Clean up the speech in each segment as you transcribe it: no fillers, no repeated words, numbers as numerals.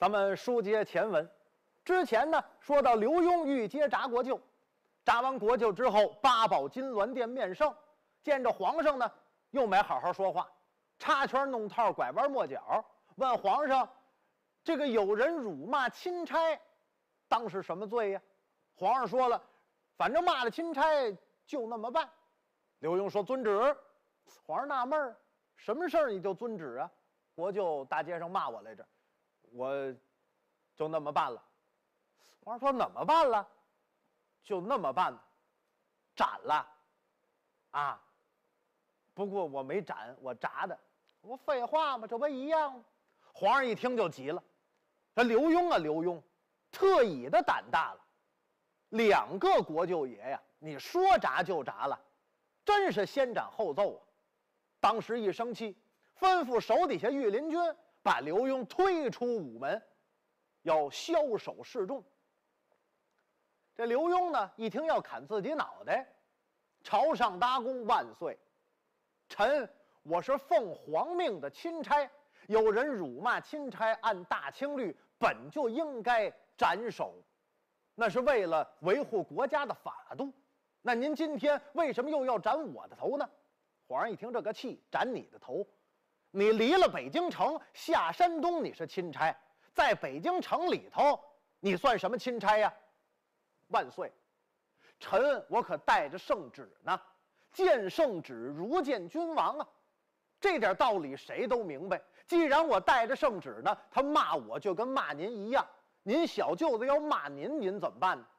咱们书接前文，之前呢说到刘墉欲接炸国舅，炸完国舅之后，八宝金銮殿面圣，见着皇上呢又没好好说话，插圈弄套，拐弯抹角，问皇上：“这个有人辱骂钦差，当是什么罪呀？”皇上说了：“反正骂了钦差，就那么办。”刘墉说：“遵旨。”皇上纳闷儿：“什么事儿你就遵旨啊？国舅大街上骂我来着。”我就那么办了。皇上说：“怎么办了？”就那么办了，斩了啊！不过我没斩，我炸的。我废话吗？这不一样吗？皇上一听就急了。这刘墉啊，刘墉特以的胆大了，2个国舅爷呀，你说炸就炸了，真是先斩后奏啊！当时一生气，吩咐手底下御林军把刘墉推出午门，要枭首示众。这刘墉呢，一听要砍自己脑袋，朝上搭躬：“万岁！臣我是奉皇命的钦差，有人辱骂钦差，按大清律本就应该斩首，那是为了维护国家的法度。那您今天为什么又要斩我的头呢？”皇上一听这个气，斩你的头？你离了北京城下山东，你是钦差，在北京城里头，你算什么钦差呀？万岁，臣我可带着圣旨呢，见圣旨如见君王啊，这点道理谁都明白。既然我带着圣旨呢，他骂我就跟骂您一样，您小舅子要骂您，您怎么办呢？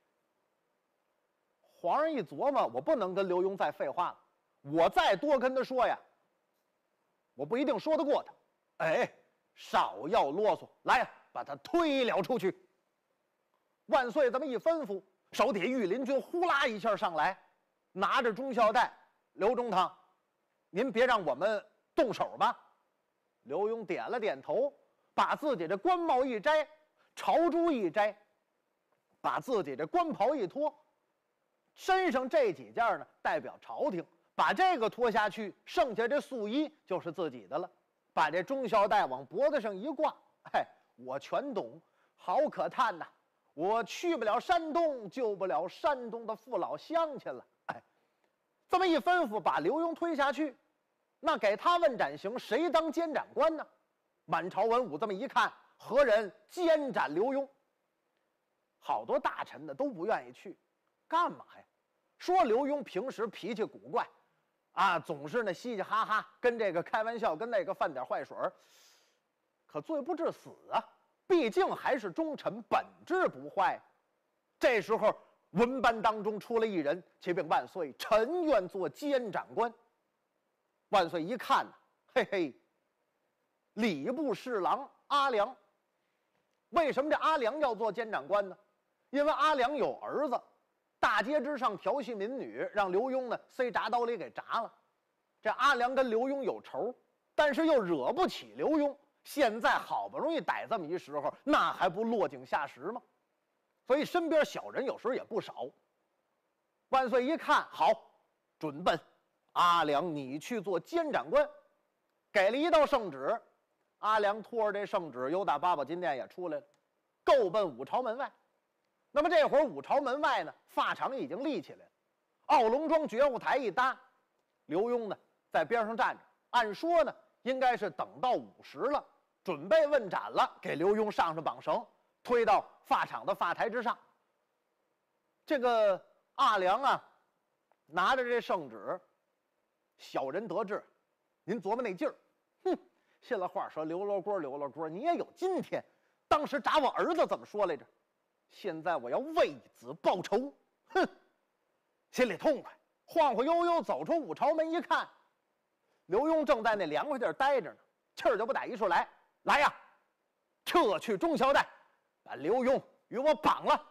皇上一琢磨，我不能跟刘墉再废话了，我再多跟他说呀，我不一定说得过他。哎，少要啰嗦，来呀，把他推了出去。万岁这么一吩咐，手底下御林军呼啦一下上来，拿着忠孝带：“刘中堂，您别让我们动手吧。”刘墉点了点头，把自己的官帽一摘，朝珠一摘，把自己的官袍一脱，身上这几件呢代表朝廷，把这个脱下去，剩下这素衣就是自己的了。把这忠孝带往脖子上一挂，哎，我全懂，好可叹呐！我去不了山东，救不了山东的父老乡亲了。哎，这么一吩咐，把刘墉推下去，那给他问斩刑，谁当监斩官呢？满朝文武这么一看，何人监斩刘墉？好多大臣呢都不愿意去，干嘛呀？说刘墉平时脾气古怪，啊，总是呢嘻嘻哈哈，跟这个开玩笑，跟那个犯点坏水，可罪不至死啊。毕竟还是忠臣，本质不坏。这时候文班当中出了一人，启禀万岁，臣愿做监斩官。万岁一看呢，嘿嘿，礼部侍郎阿良。为什么这阿良要做监斩官呢？因为阿良有儿子，大街之上调戏民女，让刘墉呢塞铡刀里给铡了。这阿良跟刘墉有仇，但是又惹不起刘墉。现在好不容易逮这么一时候，那还不落井下石吗？所以身边小人有时候也不少。万岁一看，好，准奔阿良，你去做监斩官，给了一道圣旨。阿良拖着这圣旨，由打八宝金殿也出来了，够奔武朝门外。那么这会儿武朝门外呢，发场已经立起来了，奥龙庄觉悟台一搭，刘墉呢在边上站着，按说呢应该是等到午时了，准备问斩了，给刘墉上绑绳，推到发场的发台之上。这个阿良啊，拿着这圣旨，小人得志，您琢磨那劲儿，哼，信了话说刘罗锅，你也有今天。当时铡我儿子怎么说来着？现在我要为子报仇，哼，心里痛快，晃晃悠悠走出武朝门一看，刘墉正在那凉快地儿待着呢，气儿就不打一处来。来呀，撤去忠孝带，把刘墉与我绑了。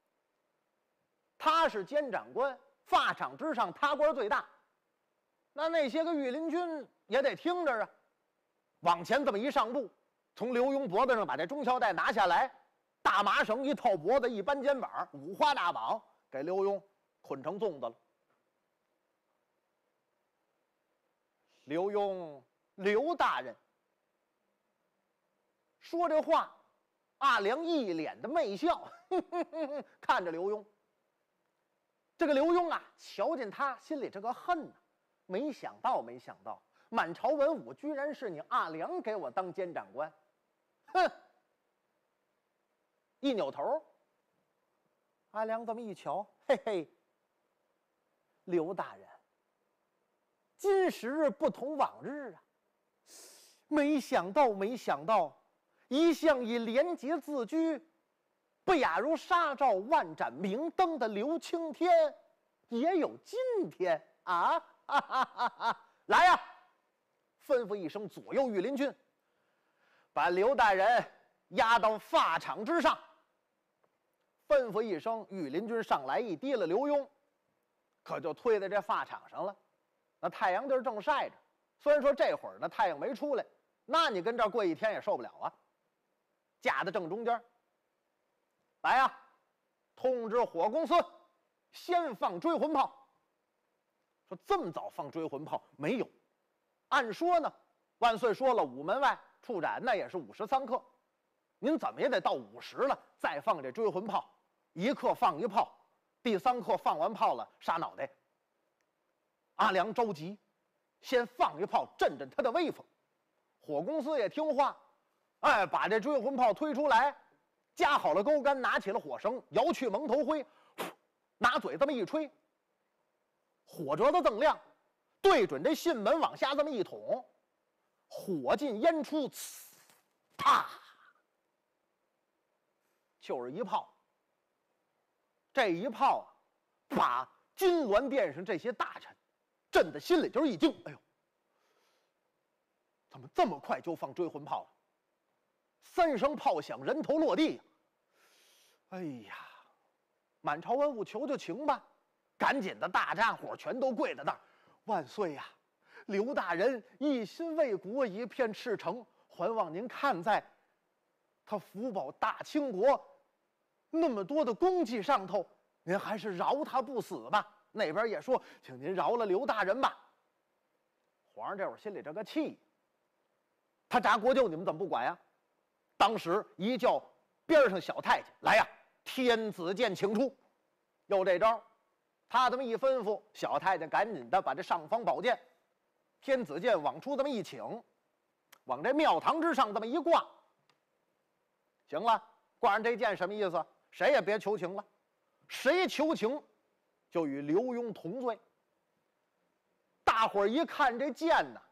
他是监斩官，发场之上他官最大，那些个御林军也得听着啊。往前这么一上步，从刘墉脖子上把这忠孝带拿下来，大麻绳一套脖子，一扳肩膀，五花大绑，给刘墉捆成粽子了。刘墉，刘大人说这话阿良一脸的媚笑，看着刘墉。这个刘墉啊，瞧见他心里这个恨呐、没想到，满朝文武居然是你阿良给我当监长官，哼！一扭头，阿良这么一瞧，嘿嘿，刘大人，今时不同往日啊！没想到，一向以廉洁自居，不亚如纱罩万盏明灯的刘青天，也有今天啊！哈哈哈哈！来呀！吩咐一声左右御林军，把刘大人押到法场之上。吩咐一声，御林军上来一提了刘墉，可就推在这法场上了。那太阳地正晒着，虽然说这会儿呢太阳没出来，那你跟这儿跪一天也受不了啊。架在正中间，来呀，通知火公司，先放追魂炮。说这么早放追魂炮没有？按说呢，万岁说了，午门外处斩那也是53刻，您怎么也得到50了再放这追魂炮，一刻放一炮，第3刻放完炮了杀脑袋。阿良着急，先放一炮震震他的威风。火公司也听话，哎，把这追魂炮推出来，夹好了钩竿，拿起了火绳，摇去蒙头灰，拿嘴这么一吹，火折子锃亮，对准这信门往下这么一捅，火进烟出，呲，啪，就是一炮。这一炮啊，把金銮殿上这些大臣震得心里就是一惊，哎呦，怎么这么快就放追魂炮了？3声炮响，人头落地呀！哎呀，满朝文武求求情吧！赶紧的，大家伙全都跪在那儿，万岁呀！刘大人一心为国，一片赤诚，还望您看在他福保大清国那么多的功绩上头，您还是饶他不死吧。那边也说，请您饶了刘大人吧。皇上这会儿心里这个气，他炸国舅，你们怎么不管呀？当时一叫边上小太监来呀，天子剑请出，又这招。他这么一吩咐，小太监赶紧的把这尚方宝剑、天子剑往出这么一请，往这庙堂之上这么一挂。行了，挂上这剑什么意思？谁也别求情了，谁求情就与刘墉同罪。大伙儿一看这剑呢，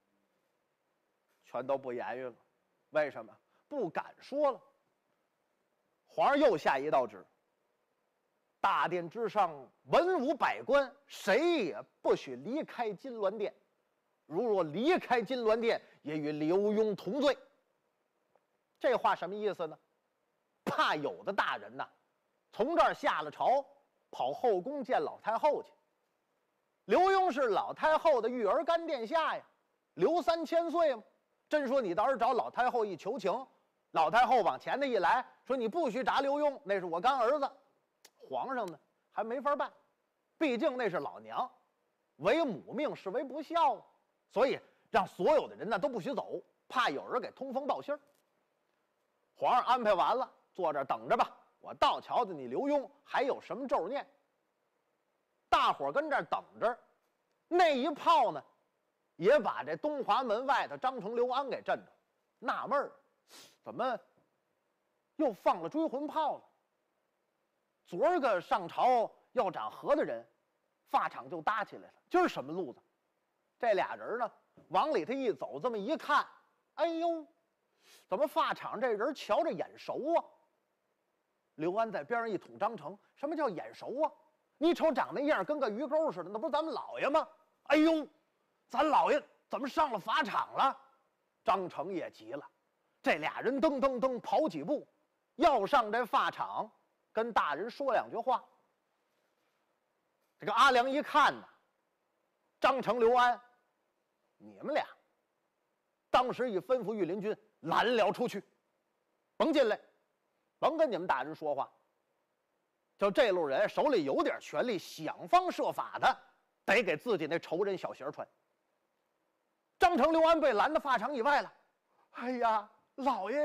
全都不言语了。为什么？不敢说了。皇上又下一道旨，大殿之上文武百官谁也不许离开金銮殿，如若离开金銮殿，也与刘墉同罪。这话什么意思呢？怕有的大人呐，从这儿下了朝，跑后宫见老太后去。刘墉是老太后的育儿干殿下呀，刘3千岁嘛。真说你到时候找老太后一求情，老太后往前的一来，说你不许铡刘墉，那是我干儿子。皇上呢还没法办，毕竟那是老娘，违母命是为不孝，所以让所有的人呢都不许走，怕有人给通风报信儿。皇上安排完了，坐这儿等着吧，我倒瞧着你刘墉还有什么咒念。大伙儿跟这儿等着，那一炮呢，也把这东华门外头张成、刘安给震着，纳闷儿，怎么又放了追魂炮了？昨儿个上朝要斩河的人，法场就搭起来了。今儿什么路子？这俩人呢，往里头一走，这么一看，哎呦，怎么法场这人瞧着眼熟啊？刘安在边上一捅张成，什么叫眼熟啊？你瞅长那样，跟个鱼钩似的，那不是咱们老爷吗？哎呦，咱老爷怎么上了法场了？张成也急了，这俩人噔噔噔跑几步，要上这法场。跟大人说2句话。这个阿良一看呢，张成、刘安，你们俩，当时一吩咐御林军拦了出去，甭进来，甭跟你们大人说话。就这路人手里有点权力，想方设法的得给自己那仇人小鞋穿。张成、刘安被拦到法场以外了。哎呀，老爷呀，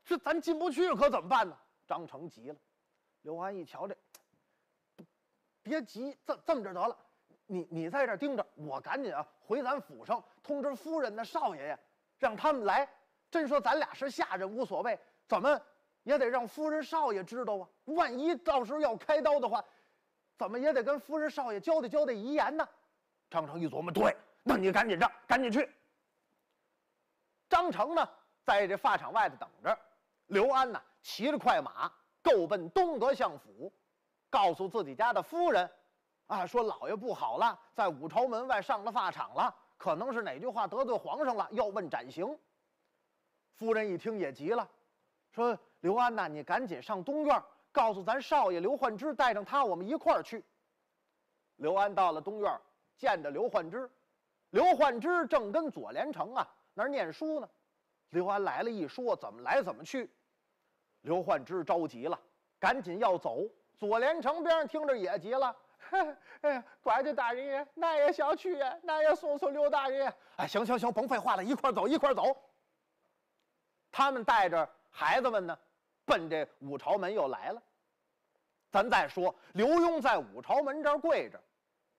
这咱进不去可怎么办呢？张成急了。刘安一瞧这，别急，这么着得了，你在这盯着，我赶紧啊回咱府上通知夫人呢、少爷呀，让他们来。真说咱俩是下人无所谓，怎么也得让夫人少爷知道啊。万一到时候要开刀的话，怎么也得跟夫人少爷交代遗言呢。张成一琢磨，对，那你赶紧着，赶紧去。张成呢，在这发场外头等着。刘安呢，骑着快马，够奔东阁相府，告诉自己家的夫人，啊，说老爷不好了，在武朝门外上了发场了，可能是哪句话得罪皇上了，要问斩刑。夫人一听也急了，说刘安呐，你赶紧上东院，告诉咱少爷刘焕之，带上他，我们一块儿去。刘安到了东院，见着刘焕之，刘焕之正跟左连成啊那儿念书呢。刘安来了，一说怎么来怎么去。刘焕之着急了，赶紧要走。左连成边上听着也急了，哎呀，管家大人爷，那也想去呀，那也送刘大人爷。哎，行，甭废话了，一块走，一块走。他们带着孩子们呢，奔这武朝门又来了。咱再说，刘墉在武朝门这儿跪着，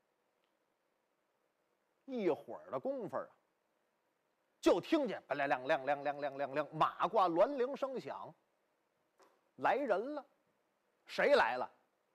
一会儿的功夫啊，就听见亮亮，马挂銮铃声响，来人了。谁来了？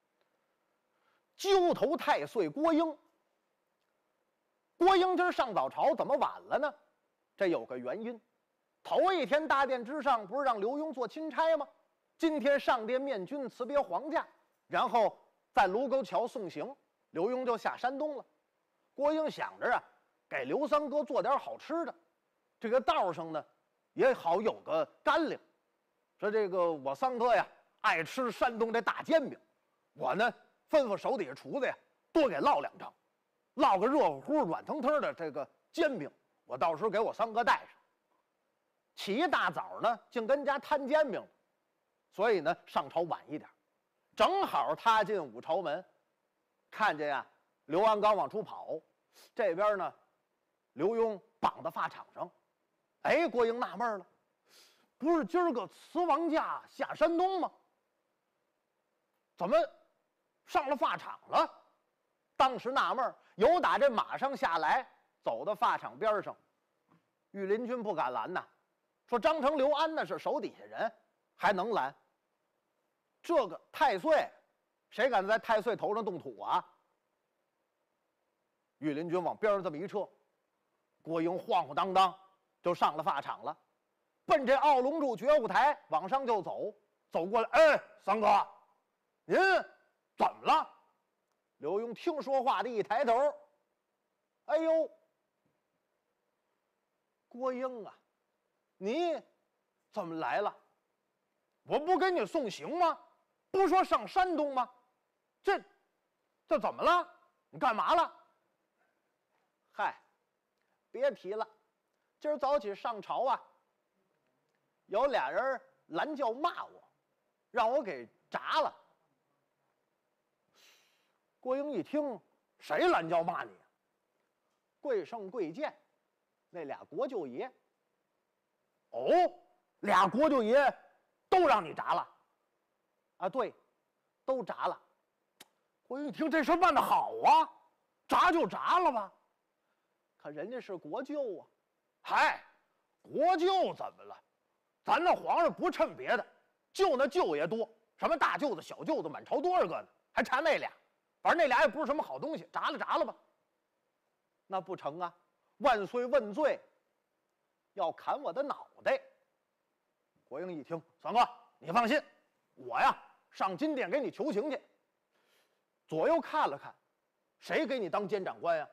揪头太岁郭英。郭英今儿上早朝怎么晚了呢？这有个原因。头一天大殿之上不是让刘墉做钦差吗？今天上殿面君辞别皇驾，然后在卢沟桥送行，刘墉就下山东了。郭英想着啊，给刘三哥做点好吃的，这个道上呢也好有个干粮。说这个我三哥呀爱吃山东这大煎饼，我呢吩咐手底下厨子呀多给烙2张，烙个热乎乎软腾腾的这个煎饼，我到时候给我三哥带上。起一大早呢竟跟家摊煎饼了，所以呢上朝晚一点。正好他进武朝门，看见呀刘安刚往出跑，这边呢刘墉绑在发场上。哎，郭英纳闷了，不是今儿个辞王驾下山东吗？怎么上了发场了？当时纳闷，由打这马上下来，走到发场边上，御林军不敢拦呐，说张成、刘安那是手底下人，还能拦？这个太岁，谁敢在太岁头上动土啊？御林军往边上这么一撤，郭英晃晃荡荡就上了发场了，奔这奥龙柱觉悟台往上就走。走过来，哎，三哥，您怎么了？刘墉听说话的一抬头，哎呦，郭英啊，你怎么来了？我不给你送行吗？不说上山东吗？这怎么了？你干嘛了？嗨，别提了，今儿早起上朝啊，有俩人拦轿骂我，让我给铡了。郭英一听，谁拦轿骂你？贵圣贵贱，那俩国舅爷。哦，俩国舅爷都让你铡了？啊，对，都铡了。郭英一听这事办得好啊，铡就铡了吧。可人家是国舅啊。嗨，国舅怎么了？咱那皇上不趁别的，就那舅爷多，什么大舅子、小舅子，满朝多少个呢？还差那俩，反正那俩也不是什么好东西，铡了吧。那不成啊！万岁问罪，要砍我的脑袋。郭英一听，三哥，你放心，我呀上金殿给你求情去。左右看了看，谁给你当监长官呀？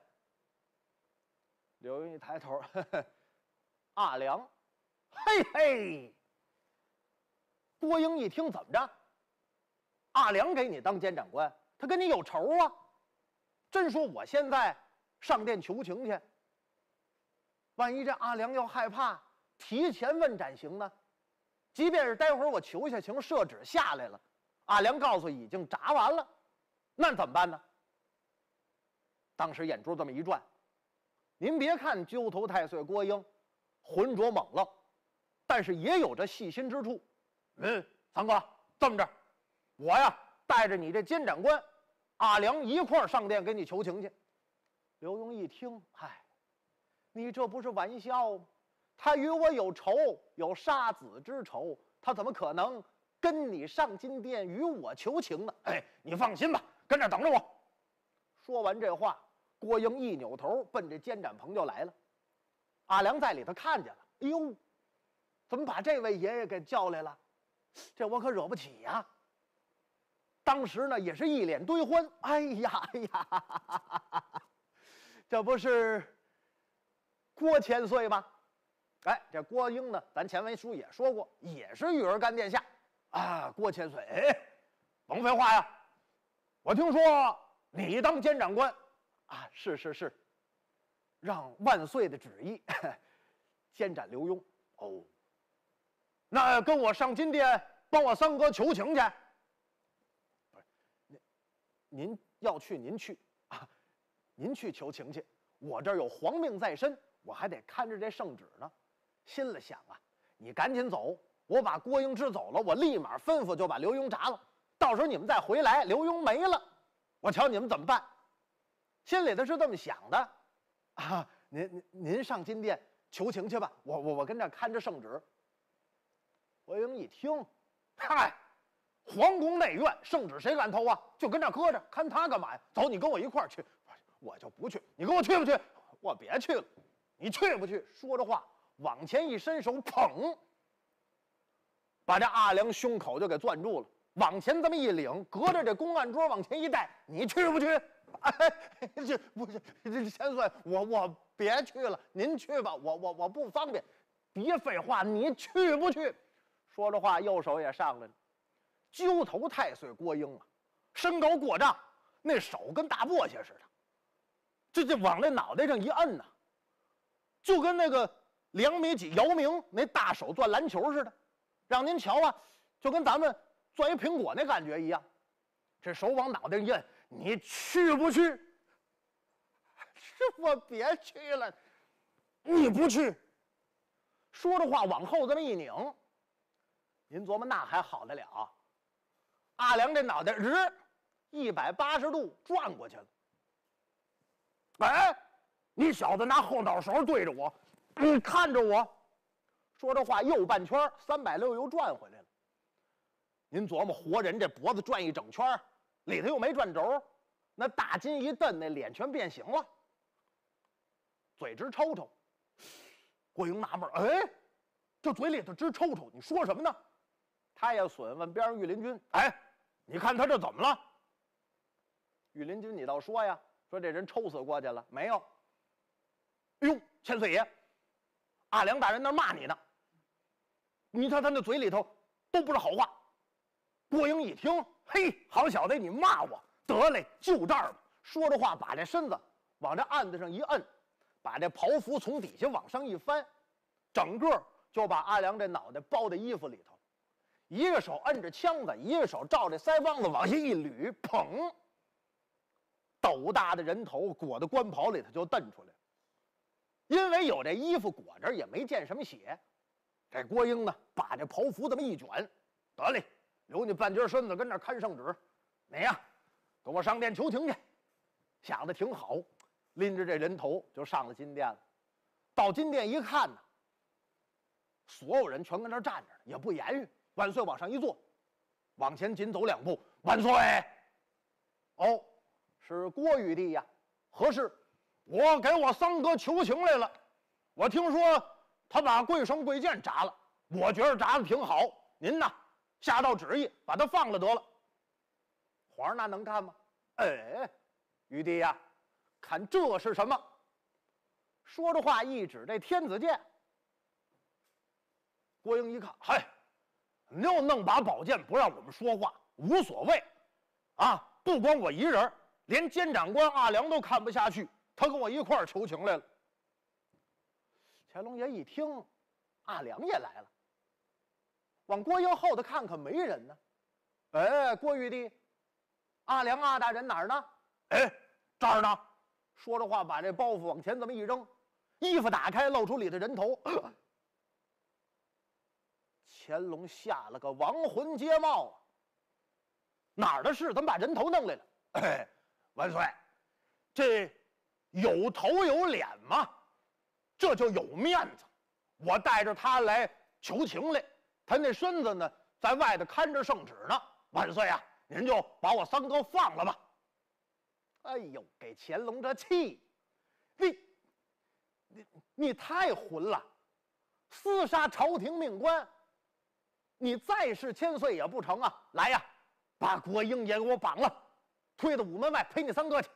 刘墉一抬头，呵呵，阿良。嘿嘿。郭英一听，怎么着？阿良给你当监长官，他跟你有仇啊？真说我现在上殿求情去，万一这阿良要害怕，提前问斩刑呢？即便是待会儿我求下情，赦旨下来了，阿良告诉已经铡完了，那怎么办呢？当时眼珠这么一转，您别看揪头太岁郭英浑浊猛愣，但是也有着细心之处。 三哥，这么着，我呀带着你这监斩官阿良一块儿上殿给你求情去。刘墉一听，嗨，你这不是玩笑吗？他与我有仇，有杀子之仇，他怎么可能跟你上金殿与我求情呢？哎，你放心吧，跟这等着我。说完这话，郭英一扭头奔这监斩棚就来了。阿良在里头看见了，哎呦，怎么把这位爷爷给叫来了？这我可惹不起呀！当时呢也是一脸堆欢，哎呀，这不是郭千岁吗？哎，这郭英呢，咱前文书也说过，也是玉儿干殿下啊。郭千岁，哎，甭废话呀！我听说你当监斩官啊，是，让万岁的旨意，监斩刘墉。哦，那跟我上金殿帮我三哥求情去。不是，您要去您去啊，您去求情去。我这儿有皇命在身，我还得看着这圣旨呢。心里想啊，你赶紧走，我把郭英支走了，我立马吩咐就把刘墉铡了。到时候你们再回来，刘墉没了，我瞧你们怎么办？心里头是这么想的啊。您上金殿求情去吧，我跟这看着圣旨。郭英一听，嗨，皇宫内院圣旨谁敢偷啊？就跟这搁着，看他干嘛呀？走，你跟我一块儿去。我就不去，你跟我去不去？我别去了，你去不去？说着话，往前一伸手，砰，把这阿良胸口就给攥住了，往前这么一领，隔着这公案桌往前一带，你去不去？哎，这不是这千岁，我别去了，您去吧，我不方便。别废话，你去不去？说着话，右手也上来了，揪头太岁郭英啊，身高过丈，那手跟大簸箕似的。这往那脑袋上一摁呐，就跟那个2米几姚明那大手攥篮球似的，让您瞧啊，就跟咱们攥一苹果那感觉一样。这手往脑袋上一摁，你去不去？是我别去了，你不去。说着话往后这么一拧，您琢磨那还好得了？阿良这脑袋180度转过去了。哎，你小子拿后脑勺对着我，你看着我。说这话右半圈360又转回来了。您琢磨，活人这脖子转一整圈，里头又没转轴，那大筋一蹬，那脸全变形了，嘴直抽抽。郭英纳闷，哎，这嘴里头直抽抽，你说什么呢？他也损问边上御林军，哎，你看他这怎么了？御林军，你倒说呀。说这人抽死过去了没有？哎呦，千岁爷，阿良大人那骂你呢。你看他那嘴里头都不是好话。郭英一听，嘿，好小子，你骂我，得嘞，就这儿吧。说着话，把这身子往这案子上一摁，把这袍服从底下往上一翻，整个就把阿良这脑袋包在衣服里头。一个手摁着枪子，一个手照这腮帮子往下一捋，砰！斗大的人头裹在官袍里头就蹬出来了，因为有这衣服裹着，也没见什么血。这郭英呢，把这袍服这么一卷，得嘞，留你半截身子跟那看圣旨，你呀，跟我上殿求情去。想的挺好，拎着这人头就上了金殿了。到金殿一看呢，所有人全跟那站着，也不言语。万岁往上一坐，往前紧走2步，万岁。哦。是郭玉帝呀，何事？我给我三哥求情来了。我听说他把贵生贵贱铡了，我觉得铡的挺好。您呐，下道旨意把他放了得了。皇上那能看吗？哎，玉帝呀，看这是什么？说着话一指这天子剑。郭英一看，嗨，你又弄把宝剑不让我们说话，无所谓啊，不光我一人。连监斩官阿良都看不下去，他跟我一块儿求情来了。乾隆爷一听，阿良也来了，往郭英后头看看，没人呢。哎，郭玉帝，阿良阿大人哪儿呢？哎，这儿呢。说着话，把这包袱往前这么一扔，衣服打开，露出里的人头。 乾隆下了个亡魂街帽啊！哪儿的事？怎么把人头弄来了？哎，万岁，这有头有脸嘛，这就有面子。我带着他来求情来，他那孙子呢，在外头看着圣旨呢。万岁啊，您就把我三哥放了吧！哎呦，给乾隆这气！你太混了，厮杀朝廷命官，你再是千岁也不成啊！来呀，把郭英也给我绑了，推到午门外陪你三哥去。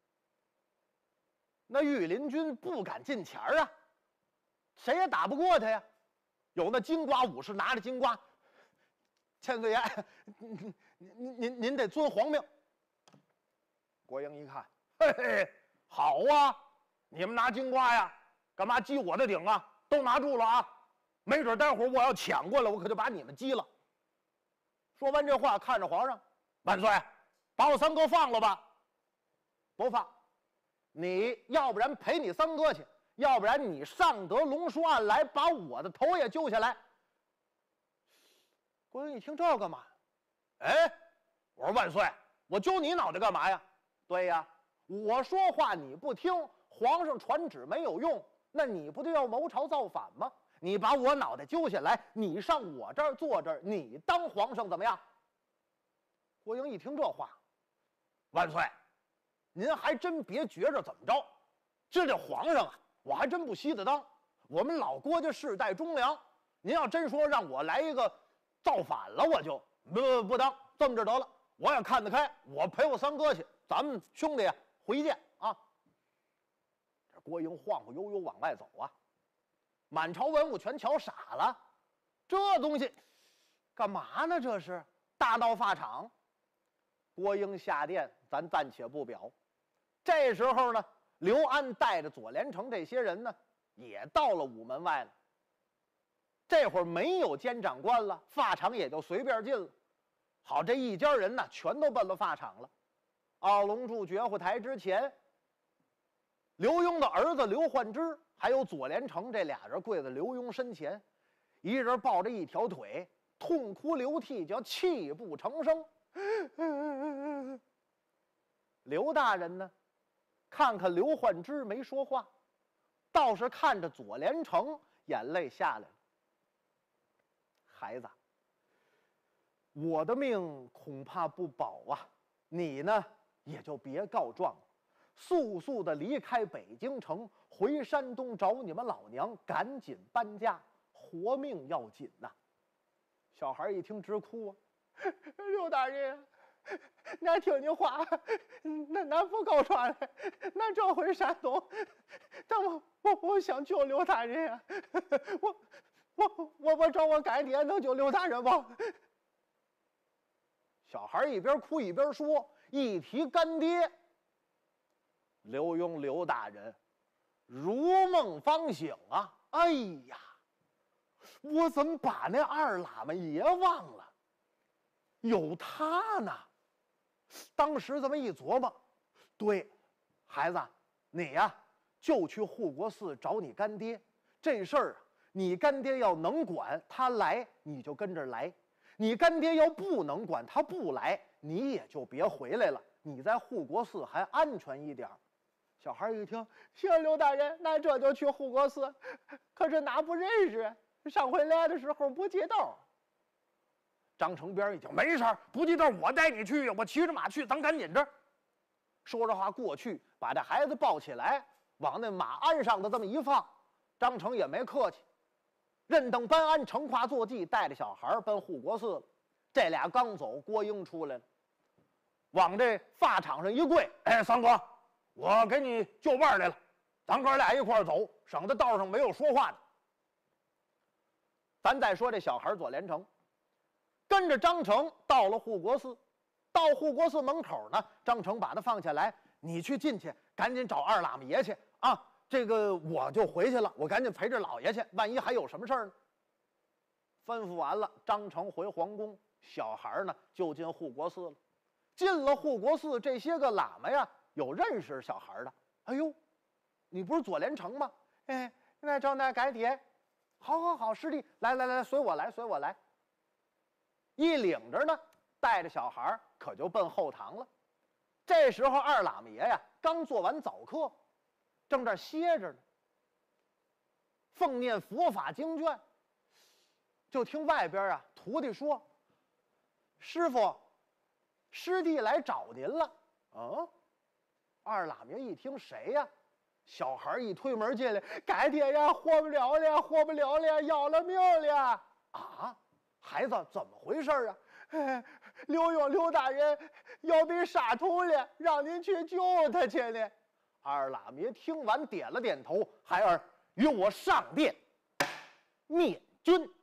那御林军不敢近前啊，谁也打不过他呀。有那金瓜武士拿着金瓜，千岁爷，您得遵皇命。郭英一看，嘿嘿，好啊，你们拿金瓜呀，干嘛击我的顶啊？都拿住了啊！没准待会儿我要抢过来，我可就把你们击了。说完这话，看着皇上，万岁，把我三哥放了吧。不放，你要不然陪你三哥去，要不然你上得龙书案来，把我的头也揪下来。郭英一听这干嘛？哎，我说万岁，我揪你脑袋干嘛呀？对呀，我说话你不听，皇上传旨没有用，那你不就要谋朝造反吗？你把我脑袋揪下来，你上我这儿坐这儿，你当皇上怎么样？郭英一听这话，万岁，您还真别觉着怎么着，这皇上啊，我还真不稀得当。我们老郭家世代忠良，您要真说让我来一个造反了，我就不当。这么着得了，我也看得开，我陪我三哥去，咱们兄弟呀，回见啊！这郭英晃晃悠悠往外走啊，满朝文武全瞧傻了，这东西干嘛呢？这是大闹法场。郭英下殿，咱暂且不表。这时候呢，刘安带着左连成这些人呢，也到了午门外了。这会儿没有监长官了，法场也就随便进了。好，这一家人呢，全都奔了法场了。奥龙柱绝户台之前，刘墉的儿子刘焕之还有左连成这俩人跪在刘墉身前，一人抱着一条腿，痛哭流涕，叫泣不成声。刘大人呢，看看刘焕之没说话，倒是看着左连成，眼泪下来了。孩子，我的命恐怕不保啊，你呢也就别告状了，速速的离开北京城，回山东找你们老娘，赶紧搬家，活命要紧呐！小孩一听直哭啊，刘大人，俺听你话，俺不告状了，俺这回山东，但我想救刘大人啊，我找我干爹能救刘大人吗？小孩一边哭一边说，一提干爹，刘墉刘大人如梦方醒啊！哎呀，我怎么把那二喇嘛爷忘了？有他呢！当时这么一琢磨，对，孩子，你呀就去护国寺找你干爹。这事儿啊，你干爹要能管，他来你就跟着来；你干爹要不能管，他不来，你也就别回来了。你在护国寺还安全一点。小孩一听，行，刘大人，那这就去护国寺。可是哪不认识，上回来的时候不记道。张成边一听，没事儿，不记道我带你去，我骑着马去，咱赶紧着。说着话过去，把这孩子抱起来，往那马鞍上的这么一放。张成也没客气，任等搬鞍，乘胯坐骑，带着小孩奔护国寺了。这俩刚走，郭英出来了，往这法场上一跪，哎，三哥，我给你就伴来了，咱哥俩一块儿走，省得道上没有说话的。咱再说这小孩左连成，跟着张成到了护国寺。到护国寺门口呢，张成把他放下来，你去进去，赶紧找二喇嘛爷去啊！这个我就回去了，我赶紧陪着老爷去，万一还有什么事儿呢？吩咐完了，张成回皇宫，小孩呢就进护国寺了。进了护国寺，这些个喇嘛呀，有认识小孩的。哎呦，你不是左连成吗？哎，那找那干爹。 好，好，好，师弟，来来来，随我来，随我来。一领着呢，带着小孩可就奔后堂了。这时候二喇嘛爷呀，刚做完早课，正这歇着呢，奉念佛法经卷。就听外边啊，徒弟说：“师傅，师弟来找您了。”嗯，二喇嘛一听谁呀？小孩一推门进来，干爹呀，活不了了，活不了了，要了命了！啊，孩子怎么回事啊？刘墉刘大人要被杀头了，让您去救他去呢。二喇嘛听完点了点头，孩儿与我上殿面君。